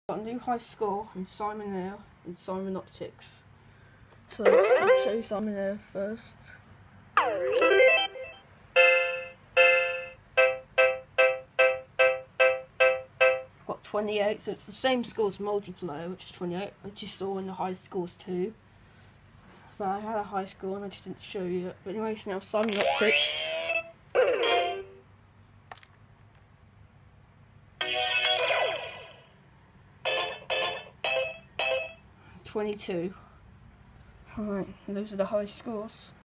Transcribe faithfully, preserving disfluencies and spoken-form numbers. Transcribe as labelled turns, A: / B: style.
A: Got a new high score in Simon Air and Simon Optics. So I'll show you Simon Air first. I've got twenty-eight, so it's the same score as multiplayer, which is twenty-eight, which you saw in the high scores too. But I had a high score and I just didn't show you it. But anyway, so now Simon Optics. twenty-two. Alright, those are the high scores.